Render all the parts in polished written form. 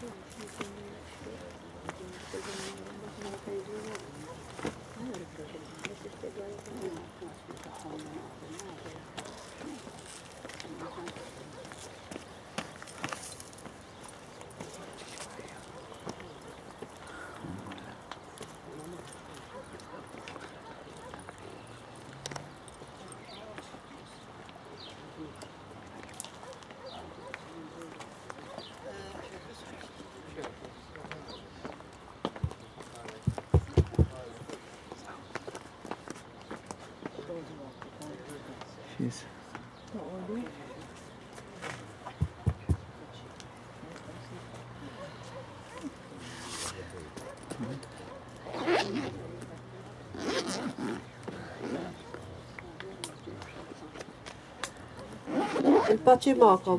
Il-paċi ma'kom.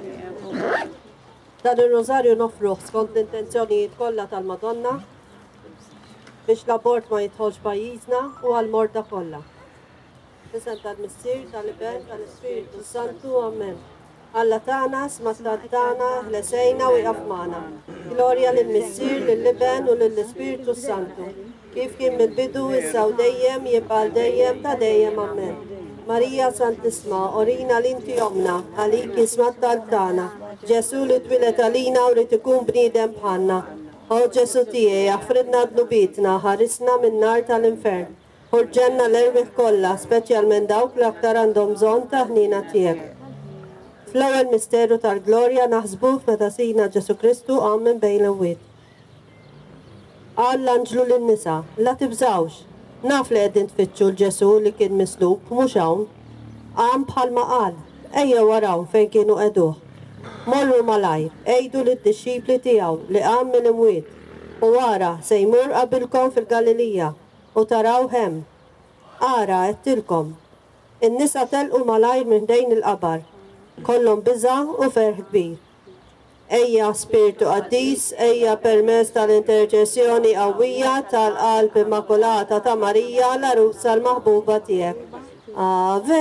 Dan il-Rosarju nofruħ skont l-intenzjonijiet kollha tal-Madonna biex l-abort ma jidħolx pajjiżna u għal-morda kollha. Isem tal-Missier, tal-Iben, tal-Ispiritu Santu, Amen. Alla tagħna, smattat tagħna, ħlesejna u jqaf magħna. Glorja lill-Missier, lill-Iben u lill-Ispiritu Santu. Kif kien mill-bidu issa u dejjem jibqa' dejjem ta' dejjem, Amen. Marija Santisma, orina l-inti omna, għalik jismat tal-tana, Ġesu li twilet għalina u li tikun bnidem bħanna. O Ġesu tijie, jaffridna dnubitna, ħarisna minn nar tal-infern. Urġenna l-erbiħ kolla, speċjalment dawk li aktar għandhom bżonn ta' ħnina tiegħek. Fl-ewwel misteru tal-glorja naħsbuh meta sina Ġesu Kristu qam minn bejn l-imwiet. Qal l-anġlu lin-nisa, la tibżawx. Naf li qegħdin tfittxu l-Ġesu li kien mislub, mhux hawn. Qam bħalma qal, ejja waraw fejn kienu qeduh. Morru malajr, ejdu lid-dixxipli tiegħu li qam mill-imwiet. U wara se jmur qabilkom fil-Galilija u taraw hemm. Ara qedtilkom. In-nisa telqu malajr minn dejn il-qabar. Kollhom biża' u ferħ kbir. Ejja Spiritu Qaddis, ejja permezz tal-interċessjoni qawwija tal-qalb immakulata ta' Marija l-arusa l-maħbuba tiegħek. Ave,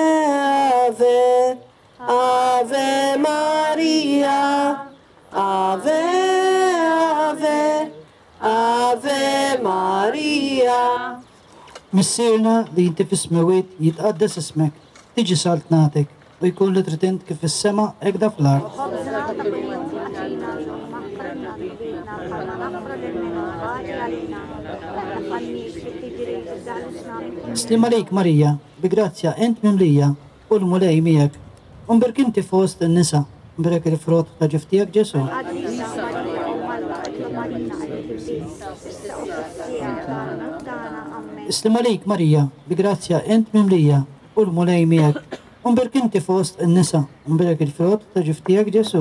Ave, Ave Maria, Ave, Ave, Ave Maria. Missirna li inti fis-smawiet jitqaddes ismek, tiġi salt nagħtek u jkun li tritint kif fis-sema hekk fl-art. Slim għalik Marija, bi grazzja ent mimlija u l-mulej miegħek. Unberk inti fost in-nisa, unberek il-frott ta' ġiftijek Ġesu. Slim għalik Marija, bi grazzja ent mimlija u l-mulej miegħek. Unberk inti fost in-nisa, unberek il-frott ta' ġiftijek Ġesu.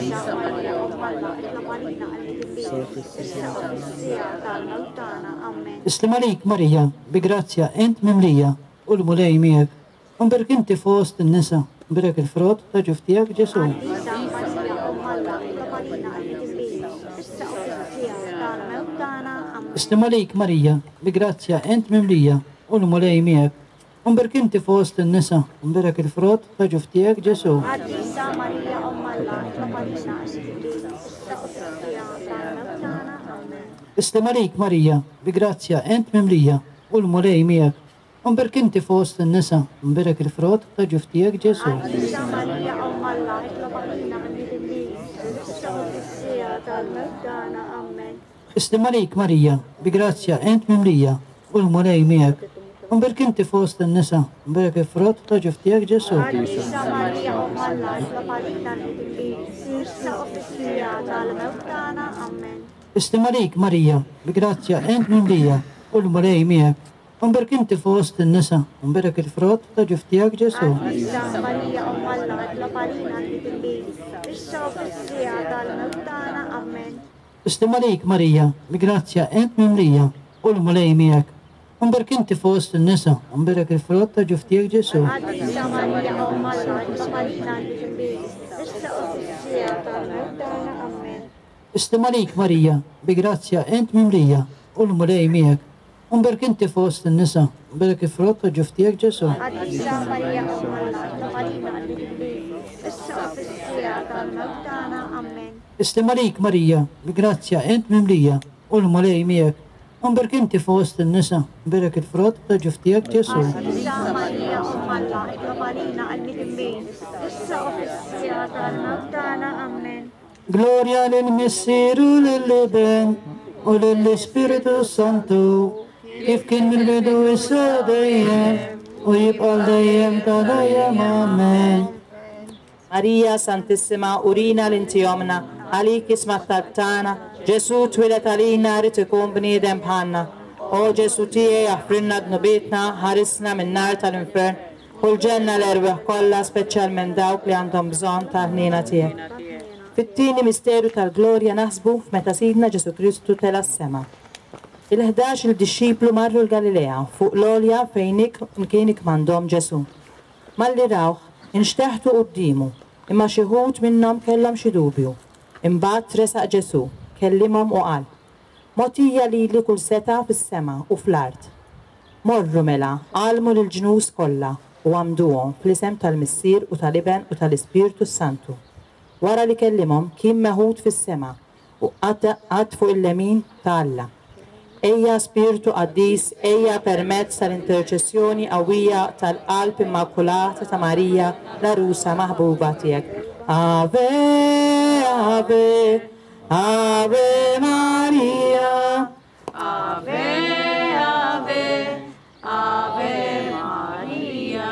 Islim għalik Marija, bi grazzja ent mimlija u l-mulej miegħek. Unberk inti fost in-nisa, unberek il-frott ta' ġiftijek Ġesu. Islim għalik Marija, bi grazzja ent mimlija u l-mulej miegħek. Unberk inti fost in-nisa, unberek il-frott ta' ġiftijek Ġesu. Islim għalik Marija, bi grazzja ent mimlija u l-mulej miegħek. Unberk inti fost in-nisa, unberek il-frott ta' ġiftijek Ġesu. Islim għalik Marija, bi grazzja ent mimlija u l-mulej miegħek. Unberk inti fost in-nisa, unberek il-frott ta' ġiftijek Ġesu. Islim għalik Marija, bi grazzja ent mimlija u l-mulej miegħek. Unberk inti fost in-nisa, unberek il-frott ta' ġiftijek Ġesu. Islim għalik Marija, bi grazzja ent mimlija u l-mulej miegħek. Unberk inti fost in-nisa, unberek il-frott ta' ġiftijek Ġesu. Islim għalik Marija, bi grazzja ent mimlija u l-mulej miegħek. ومبارك انت في وسط النساء ومبارك الفرط وجفتيك جسو. عيسى مريم أم الله اطلبينا المذنبين السقف السيئة الموتانا آمين. اسلم عليك مريا بجراتيا انت مملية والملاي ميك ومبارك انت في وسط النساء ومبارك الفرط وجفتيك جسو. عيسى مريم أم الله اطلبينا المذنبين السقف السيئة الموتانا آمين. Gloria al Messiero lilleben och lille Spiritus Santo. Ifkin min bedo isa dayem och yip al dayem tadayem. Amen. Maria Santissima, urina l'intiomna, عليك اسمك تبتانا، جسو تولت علينا رتكون بنيدم بحانا. او جسو تيه يحفرنا ذنوبيتنا، هارسنا من نار الانفرن، والجنة الأرواح كلها سبيشال من داوك اللي عندهم بزون تهنينا تيه. في التيني ميستيرو تالجلوريا نحسبه في متى سيدنا جسو كريستو تلا السما. ال11 الدشيبلو مروا الجاليليا فوق لوليا فينك مكينك مندوم جسو. ما اللي راوح انشتحتوا قديمه إما شهود منهم كلم شدوبيو إمبات رسق جسو كلمهم وقال موتية لي كل ستا في السما وفي الأرض مروا ملا عالموا للجنوس كلها وعمدوهم في الاسم المسير وطالبا وطالسبيرتو السانتو ورا اللي كلمهم كيم مهود في السما وقعد فوق اليمين تعالى Eia Spirito Addis, eia permezza l'intercessioni qawwija tal-qalb immakulata ta' Marija la rusa maħbuba tiegħek. Ave, Ave, Ave Maria. Ave, Ave, Ave Maria.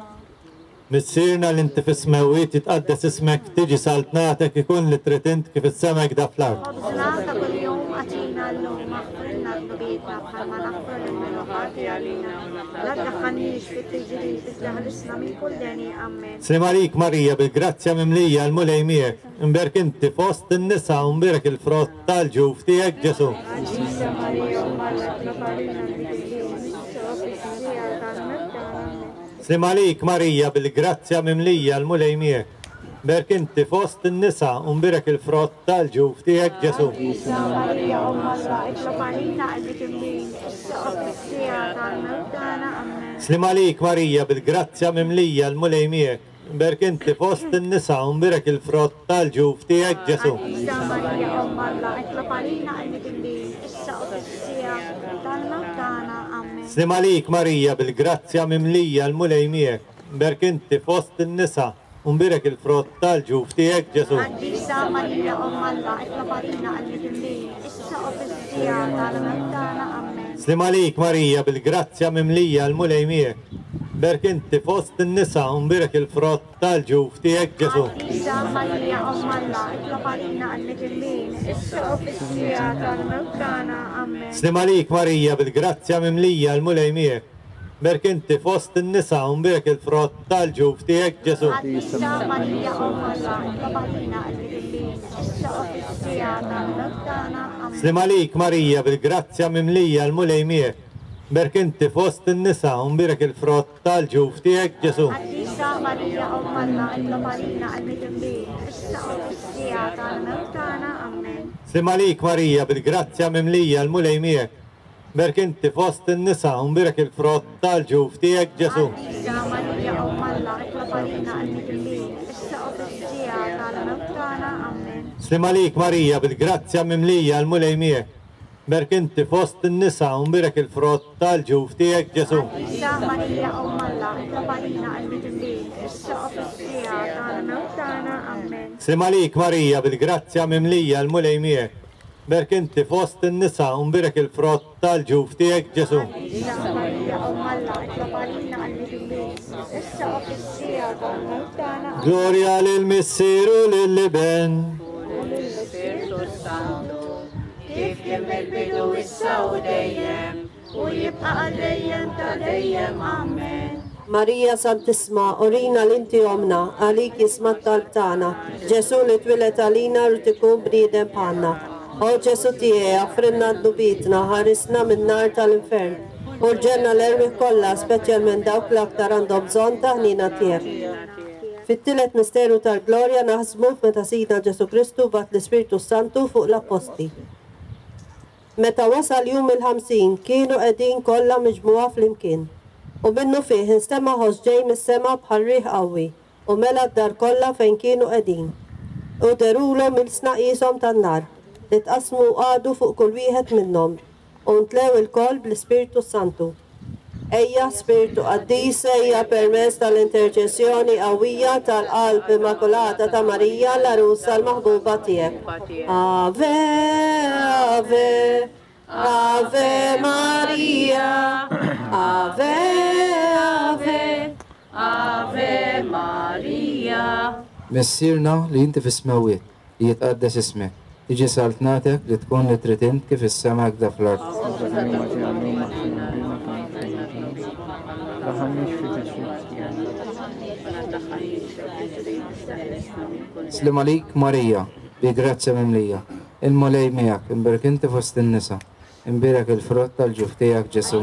متسيرنا اللي انت في السماويت يتقدس اسمك تيجي سلطنتك يكون اللي تريد انت كيف السما كده في الارض. خبزنا كل يوم أعطينا اليوم اغفر لنا ذنوبنا كما نغفر للمخاطئين علينا لا تدخلنيش في التجريب بس اخلصنا من كل دين آمين. سلام عليك مريا بالجراتيا مملية المولى يميك مبارك انت في وسط النساء ومبارك الفروت تاع جوفتيك جسو. عيسى مريم سلام عليك مريا بالجراتيا مملية المولى يميك مبارك انت في وسط النساء ومبارك الفروت تاع جوفتيك جسو. عيسى مريم الله اطلب علينا المذنبين السقف السيئة الموتانا آمين. سلام عليك مريا بالجراتيا مملية المولى يميك مبارك انت في وسط النساء ومبارك الفروت تاع جوفتيك جسو. عيسى مريم الله اطلب علينا المذنبين السقف السيئة الموتانا آمين. سلام عليك مريا بالجراتيا مملية المولى يميك مبارك انت في وسط النساء ومبارك الفروت تاع جوفتيك جسو. عيسى مريم الله اطلب علينا المذنبين السقف السيئة الموتانا آمين. سلام عليك مريا بالجراتيا مملية المولى يميك مبارك انت في وسط النساء ومبارك الفروت تاع جوفتيك جسو. عيسى مريم الله اطلب علينا المذنبين السقف السيئة الموتانا آمين. سلام عليك مريا بالجراتيا مملية المولى يميك مبارك انت في وسط النساء ومبارك الفروت تاع جوفتيك جسو. عيسى مريم الله اطلب علينا المذنبين السقف السيئة الموتانا آمين. سلام عليك مريا بالجراتيا مملية المولى يميك مبارك انت في وسط النساء ومبارك الفروت تاع جوفتيك جسو. عيسى مريم الله اطلب علينا المذنبين السقف السيئة الموتانا آمين. سلام عليك مريا بالجراتيا مملية المولى يميك مبارك انت في وسط النساء ومبارك الفروت تاع جوفتيك جسو. عيسى مريم الله اطلب علينا المذنبين السقف السيئة الموتانا آمين. سلام عليك مريا بالجراتيا مملية المولى يميك مبارك انت في وسط النساء ومبارك الفروت تاع جوفتيك جسو. عيسى مريم الله اطلب علينا المذنبين السقف السيئة الموتانا آمين. سلام عليك مريا بالجراتيا مملية المولى يميك مبارك انت في وسط النساء ومبارك الفروت تاع جوفتيك جسو. عيسى مريم الله اطلب علينا المذنبين السقف السيئة الموتانا آمين. Gloria lil Messiero lilleben. كيف يمل بدو السودايم ويبقى ديم تديم آمين. Maria Santissima, orina l-inti għalik jismat tal-tana, Ġesu li twilet għalina rtikun bniedem bħalna. O Ġesu tiegħi, għafrinna d-dubitna, ħarisna minn nar tal-infern. U l-ġenna l-erwi kollha, speċjalment dawk l-aktar għandhom bżonn ta' ħnina tiegħek. Fit-tielet misteru tal-glorja naħsbu meta Sidna Ġesu Kristu bat l-Ispiritu Santu fuq l-apposti. متى وصل يوم ال50 كانوا قاعدين كلها مجموعة في المكان ومنه فيه انستمع هوس جاي من السما بحال ريح قوي وملا الدار كلها فين كانوا قاعدين وداروا له من سناقيسهم تالنار اتقسموا وقعدوا فوق كل واحد منهم ومتلاو الكل بالسبيرتو سانتو Ella Spiritu Addisa ella permessa dall'intercessione قوية tal-qalb immacolata ta' Marija la russa l-maħbuba tiegħek. Ave, Ave, Ave Maria, Ave, Ave, Ave Maria. مسيرنا اللي انت في السماوات يتقدس اسمك تيجي سلطنتك لتكون لترتنت كيف السماء كده في الارض سلام عليك ماريا بجراتيا مملية المولاي معك امبارك انت في وسط النساء امبارك الفروتة الجفتيك جسو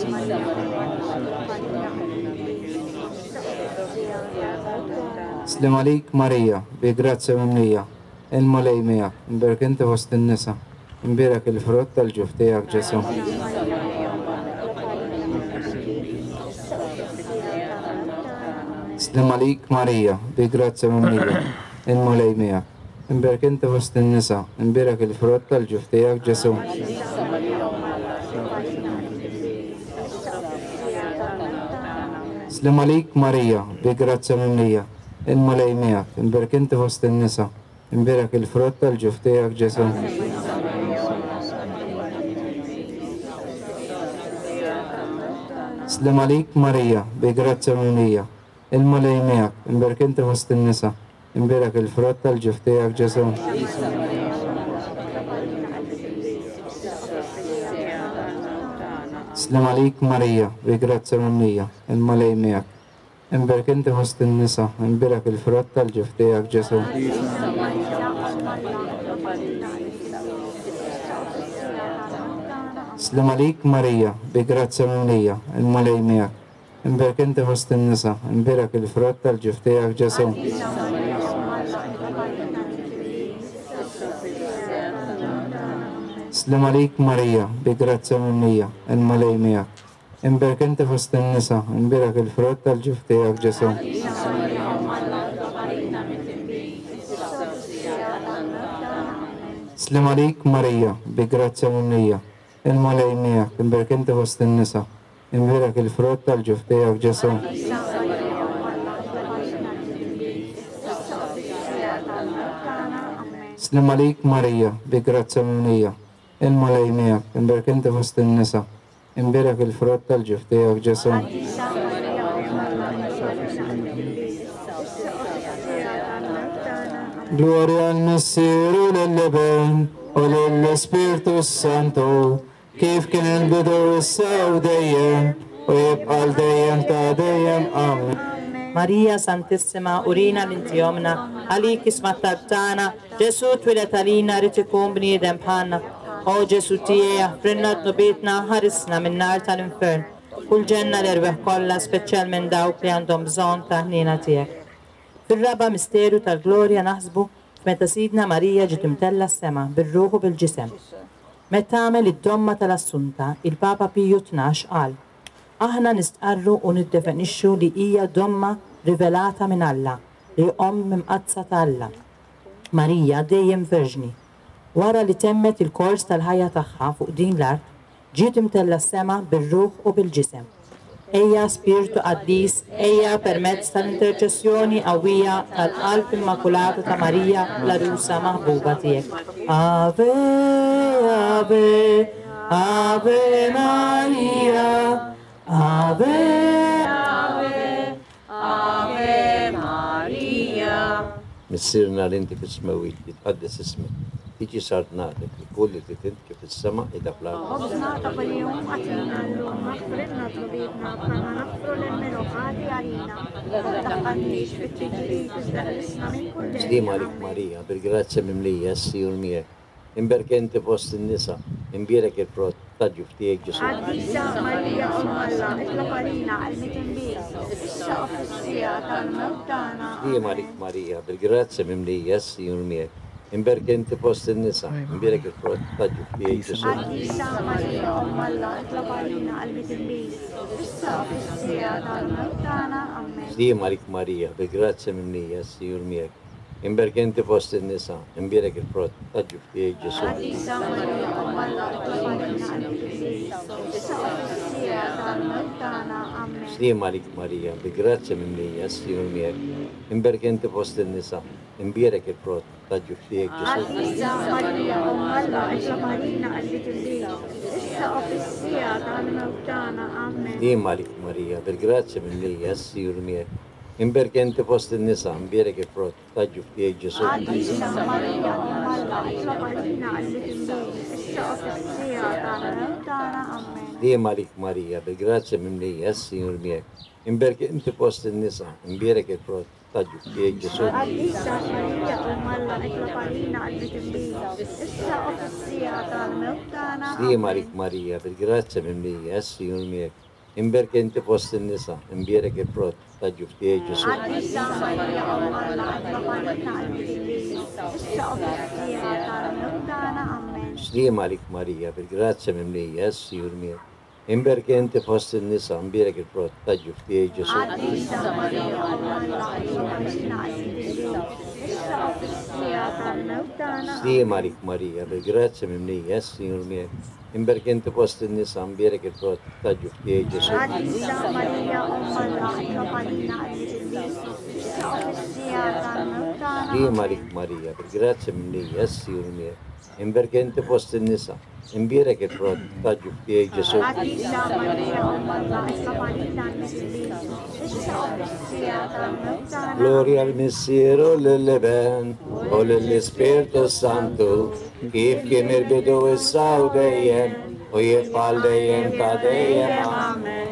سلام عليك ماريا بجراتيا مملية المولاي معك امبارك انت في وسط النساء امبارك الفروتة الجفتيك جسو سلام عليك ماريا بجراتيا مملية المولاي معك امبارك انت وسط النساء امبارك الفروتة الجفتيك جسو سلام عليك ماريا بجراتيا مملية المولاي معك امبارك انت وسط النساء امبارك الفروتة الجفتيك جسو سلام عليك ماريا بجراتيا مملية المولاي معك امبارك انت وسط النساء امبارك الفروتة الجفتيك جسو سلام عليك ماريا بجراتيا مملية المولاي معك امبارك انت وسط النساء امبارك الفروتة الجفتيك جسو سلام عليك ماريا بجراتيا مملية المولاي معك امبارك انت وسط النساء امبارك الفروتة الجفتيك جسو سلام عليك ماريا بجراتيا مملية المولاي معك امبارك انت وسط النساء امبارك الفروتة الجفتيك جسو سلام عليك ماريا بجراتيا مملية المولاي معك امبارك انت وسط النساء امبارك الفروتة الجفتيك جسو سلام عليك ماريا بجراتيا مملية المولاي معك امبارك انت وسط النساء امبارك الفروتة الجفتيك جسو Gloria al Messiero للابن وللسبيرتو سانتو كيف كان البدو الساو دايم ويبقى الدايم تا دايم آمين Maria Santissima, urina l'intiomna, alikis mattartana, Gesù twilatalina ritikum bniedem bħanna. O Gesù tijie, frinnat nubitna, ħarisna minn nar tal-infern. Kull ġenna l-erbeħ kolla, speċjal minn dawk li għandhom bżon ta' ħnina tijek. Fil-raba misteru tal-glorja naħsbu, meta sidna Marija ġiet imtella s-sema, bil-ruħu bil-ġisem. Meta għamel id-domma tal-assunta, il-Papa Piju 12 qal, aħna nistqarru u niddefinixxu li hija domma rivelata minn Alla, li mimqazza ta' Alla. Marija dejjem verġni. Wara li temmet il-kors tal-ħajja tagħha fuq din l-art, ġiet imtella s-sema bir-ruħ u bil-ġisem. Ejja Spiritu Qaddis, ejja permezz tal-interċessjoni qawwija tal-qalb immakulata ta' Marija l-Arusa maħbuba tiegħek. Ave, Ave, Ave Maria. Ave, Ave, Ave Maria. مسيرنا اللي انت في السماوية يتقدس اسمك تيجي صلاتك كل اللي تنتك في السماء إلى في الأرض. خبزنا طب اليوم أعطينا اليوم واغفر لنا ذنوبنا كما نغفر للمنوحات علينا ولا تدخلنيش في التجريب استخلصنا من كل سلام عليك ماريا بالجراتيا مملية السيور مية امبارك انت في وسط النساء امبارك الفروت تجو في جسم عزيزة ماريا أم الله اطلق علينا على المتنبيه السقف السياطة الموتانا سلام عليك ماريا بالجراتيا مملية السيور مية imberk inti fost in-nisa, imbierek il-frott ta' ġuftijek Ġesu. Għadisa Marija, Alla, itlab għalina qalbit il-bis. Issa fissija tal-mewtana, amen. Sdiem għalik Marija, bil-grazzja mimlija, s-Sijur miegħek. Imberk inti fost in-nisa, imbierek il-frott ta' ġuftijek Ġesu. Għadisa Marija, Alla, itlab għalina qalbit il-bis. Issa fissija tal-mewtana, amen. Sdiem għalik Marija, bil-grazzja mimlija, s-Sijur miegħek. Imberk inti fost in-nisa, imbierek il-frott ta' ġuftijek Ġesu. Għadisa Marija, Alla, itlab għalina qalbit il-bis. Issa fissija tal-mewtana, amen. Sdiem għalik Marija, bil-grazzja mimlija, s-Sijur miegħek. Imberk inti fost in-nisa, imbierek il-frott ta' ġuftijek Ġesu. Għadisa Marija, Alla, itlab għalina qalbit il-bis. Issa fissija tal-mewtana, amen. Sdiem għalik Marija, bil-grazzja mimlija, s-Sijur miegħek. Imberk inti fost in-nisa, imbierek il-frott ta' ġuftijek Ġesu. Għadisa Marija, Alla, itlab għalina qalbit il-bis. Issa fissija tal-mewtana, Sdiem għalik Marija, bil-grazzja mimlija, s-Sijur miegħek. Imberk inti fost in-nisa, imbierek il-frott ta' ġuftijek Ġesu. Għadisa Marija, Alla, itlab għalina qalbit il-bis. Issa fissija tal-mewtana, amen. Sdiem għalik Marija, bil-grazzja mimlija, s-Sijur miegħek. Imberk inti fost in-nisa, imbierek il-frott ta' ġuftijek Ġesu. Għadisa Marija, Alla, itlab għalina qalbit il-bis. Issa fissija tal-mewtana, Sdiem għalik Marija, bil-grazzja mimlija, s-Sijur miegħek. Imberk inti fost in-nisa, imbierek il-frott ta' ġuftijek Ġesu. Għadisa Marija, Alla, itlab għalina qalbit il-bis. Issa fissija tal-mewtana, Sdiem għalik Marija, bil-grazzja mimlija, s-Sijur miegħek. Imberk inti fost in-nisa, imbierek il-frott ta' ġuftijek Ġesu. Għadisa Marija, Alla, itlab għalina qalbit il-bis. Issa fissija tal-mewtana, Gloria al Missieru l-Leben u l-Ispirtu Santu, kif kien il-bidu issa u dejjem u jibqal dejjem ta' dejjem. amen.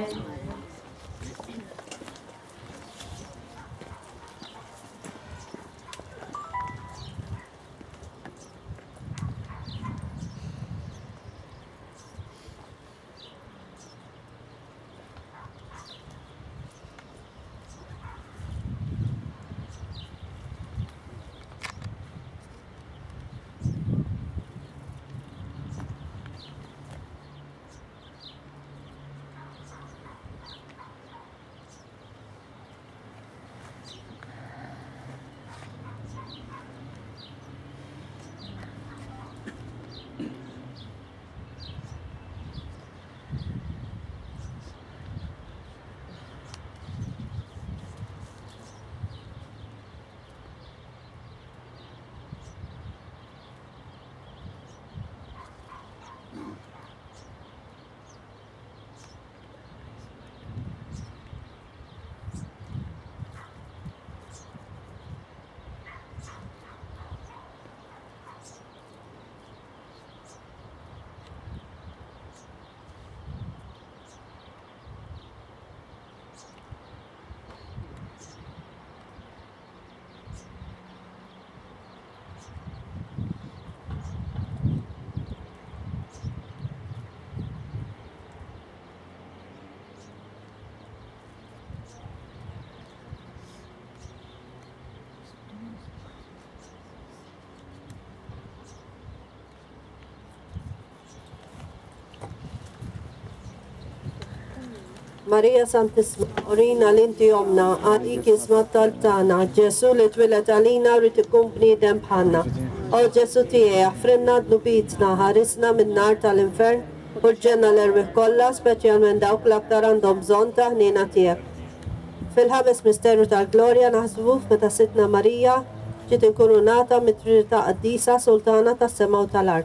Marija Santissima, orina l-inti jomna, għadik isma tal-tana, Ġesu li twilet għalina rrit ikun bniedem bħanna. O Ġesu tijie, għafrinna d-nubitna, ħarisna minn nar tal-infern, u l-ġenna l-erwih kolla, speċjalment dawk l-aktar għandhom bżon ta' ħnina tijek. Fil-ħames misteru tal-Glorja naħsbu meta sitna Marija ġiet inkurunata mit-Trinità Qaddisa Sultana tas-sema u tal-art.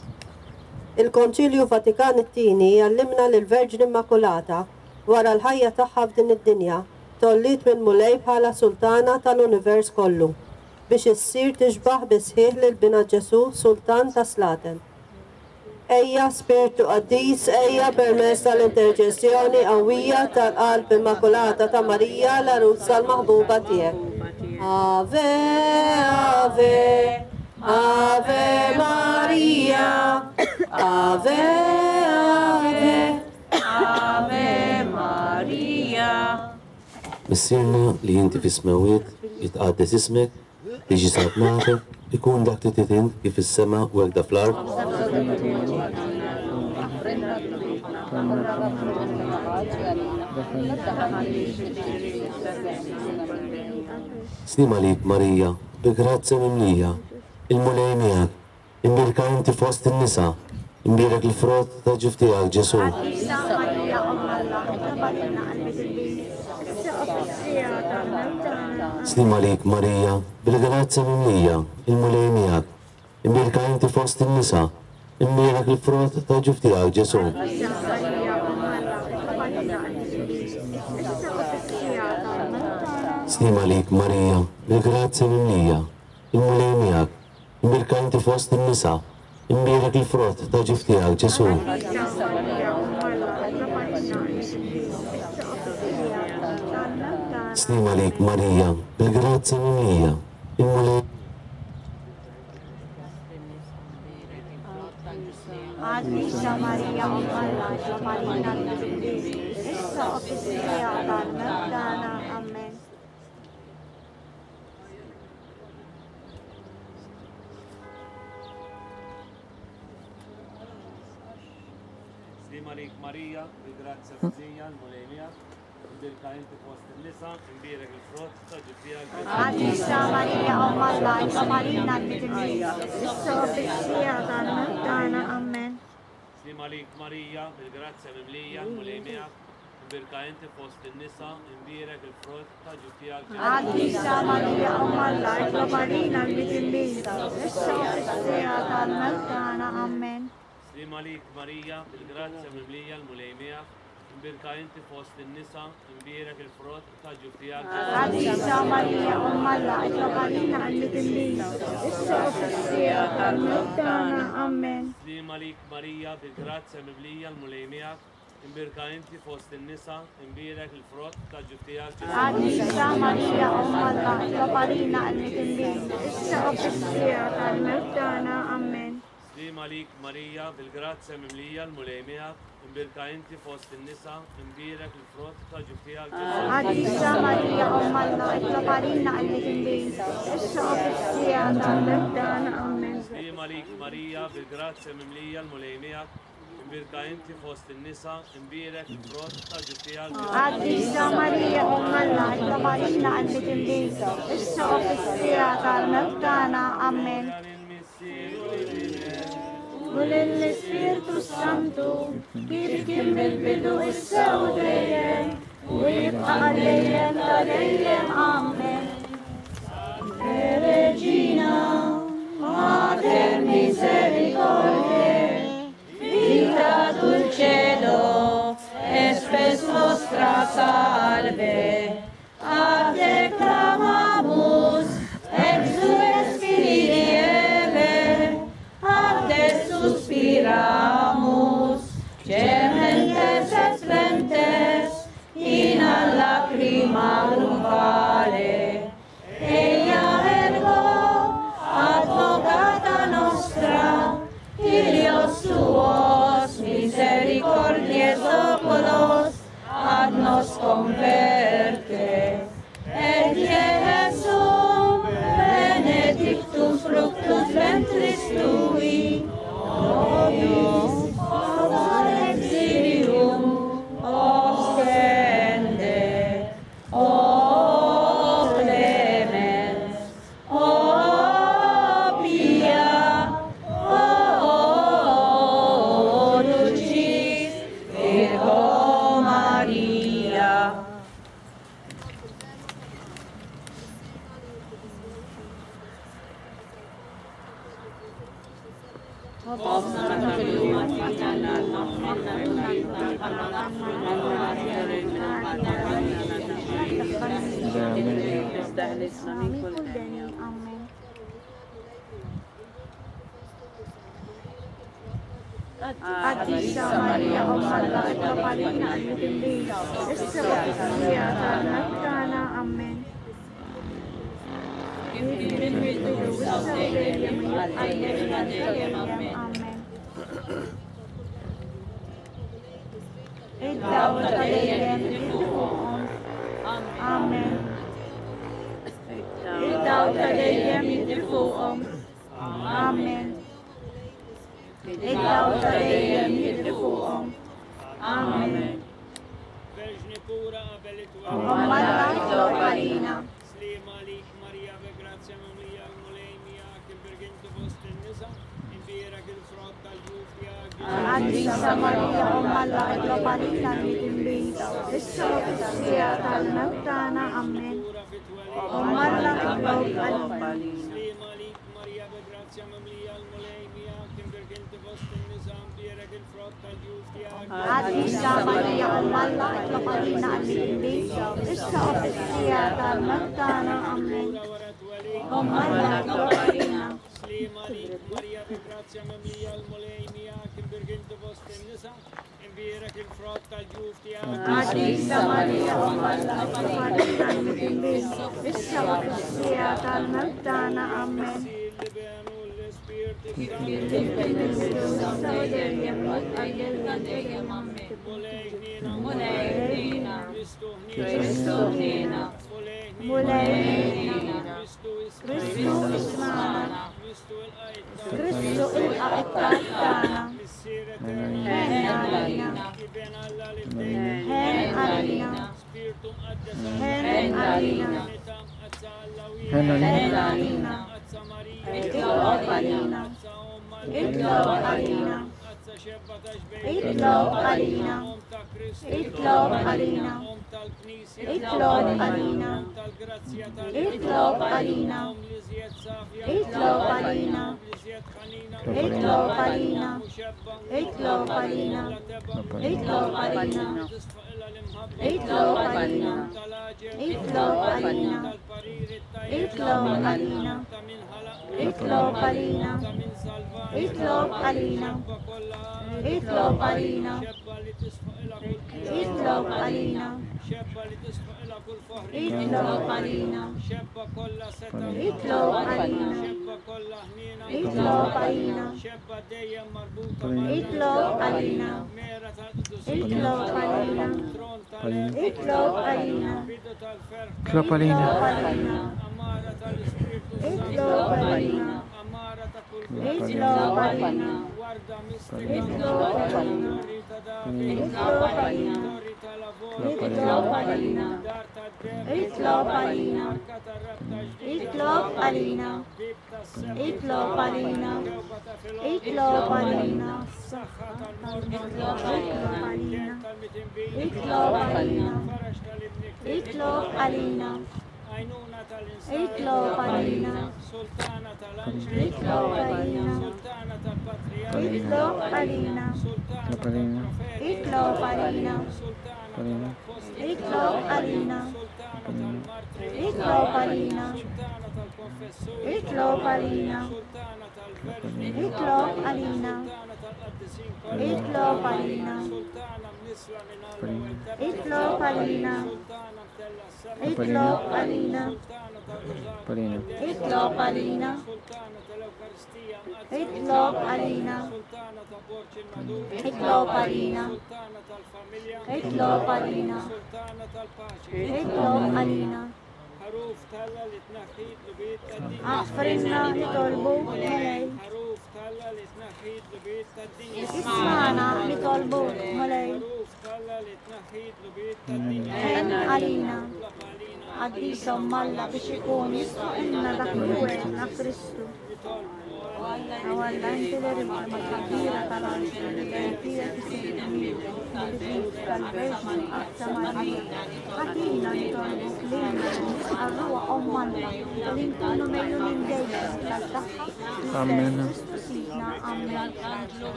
Il-Konċilju Vatikan it-tieni jallimna lill-Verġni Immakulata wara l-ħajja tagħha f'din id-dinja tollit minn mulej bħala sultana tal-univers kollu biex issir tixbaħ bisħieħ lil bina Ġesu Sultan ta' Slaten. Ejja Spiritu Qaddis, ejja permezz tal-interċessjoni qawwija tal-qalb Immakulata ta' Marija l-Aruzza l-maħbuba tiegħek. Ave, Ave, Ave Maria, Ave, Ave, Ave Maria. Missirna li jinti fi smawiet, jitqaddes ismek, tiġi sabnata, يكون dak tititin kif is-sema u hekk fl-ard. Slim għalik Marija, bi-grazzja mimlija, il-mulej miegħek, imbirka inti fost in-nisa, imbirek il-frott ta' ġuf tiegħek Ġesu. Slim għalik Marija, bil-grazzja mimlija, il-mulej miegħek, imbirka inti fost in-nisa, imbirek il-frott ta' ġuf tiegħek Ġesu. Slim għalik Marija, bil-grazzja mimlija, il-mulej miegħek, imbirka inti fost in-nisa, imbirek il-frott ta' ġuf tiegħek Ġesu. Slim għalik Marija, bil-grazzja mimlija, il-mulej Għadisa Marija Ummalla, ġamarina l-Bibli, issa u fis-sija tal-Mewtana, Amen. Slim għalik Marija, bil-grazzja mimlija, il-mulej miegħek, imbirka inti fost in-nisa, imbirek il-frott ta' ġuf tiegħek Ġesu. Għadisa Marija Ummalla, ġamarina l-Bibli, issa u fis-sija tal-Mewtana, Amen. Slim għalik Marija, bil-grazzja mimlija, il-mulej miegħek, imbirka inti fost in-nisa, imbirek il-frott ta' ġuf tiegħek Ġesu. Għadisa Marija Ummalla, ġamarina l-Bibli, issa u fis-sija tal-Mewtana, Amen. Slim għalik Marija, bil-grazzja mimlija, il-mulej miegħek, imbirka inti fost in-nisa, imbirek il-frott ta' ġuf tiegħek Ġesu. Għadisa Marija Ummalla, ġamarina l-Bibli, issa u fis-sija tal-Mewtana, Amen. Slim għalik Marija, bil-grazzja mimlija, il-mulej miegħek, imbirka inti fost in-nisa, imbirek il-frott ta' ġuf tiegħek Ġesu. Għadisa Marija Ummalla, ġamarina l-Bibli, issa u fis-sija tal-Mewtana, Amen. Slim għalik Marija, bil-grazzja mimlija, il-mulej miegħek, imbirka inti fost in-nisa, imbirek il-frott ta' ġuf tiegħek Ġesu. Għadisa Marija Ummalla, ġamarina l-Bibli, issa u fis-sija tal-Mewtana, Amen. Slim għalik Marija, bil-grazzja mimlija, il-mulej miegħek, imbirka inti fost in-nisa, imbirek il-frott ta' ġuf tiegħek Ġesu. Għadisa Marija Ummalla, ġamarina l-Bibli, issa u fis-sija tal-Mewtana, Amen. U lill-Ispiritu Santu, kif kien mill-bidu issa u dejjem, u jibqa' għal-dejjem ta' dejjem, Amen. Regina, Mater Misericordiae, vita dulcedo, espes nostra salve, a te clamamus, exules Filii Eve, a te suspiramus, gementes et flentes, in lacrimam vale. Ella ergo, advocata nostra, filios tuos, misericordies oculos, ad nos converte. Et Iesum, benedictum fructus ventris tui, nobis, ad exilium, ostende. O clemens, o pia, o dulcis Virgo Maria. Għadisa Marija Ummalla, ġamarina l-Bibli, issa u fis-sija tal-Mewtana, Amen. Id-dawl ta' dejjem fuqhom. Amen. Id-dawl ta' dejjem fuqhom. Amen. Ikaw sa dayem yidfuqom. Amen. Vergine pura abelit Umalla Palina. Slima lik Maria begrazia mamlia molemia che bergente vostre nisa in vera che il frotta giufia Adi sa Maria umalla Palina nitimbita. Issa sia talnagtana. Amen. Umalla Palina. Slima lik Maria begrazia mamlia molemia che bergente vostre nisa in vera che il frotta giufia Adi sa Maria umalla Palina nitimbita. Issa sia talnagtana. Amen. Umalla Palina. Slima lik Maria begrazia mamlia molemia che bergente vostre nisa in vera che il frotta giufia Adi sa Maria umalla Palina nitimbita. Issa sia talnagtana. Amen.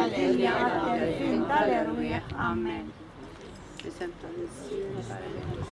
Amen.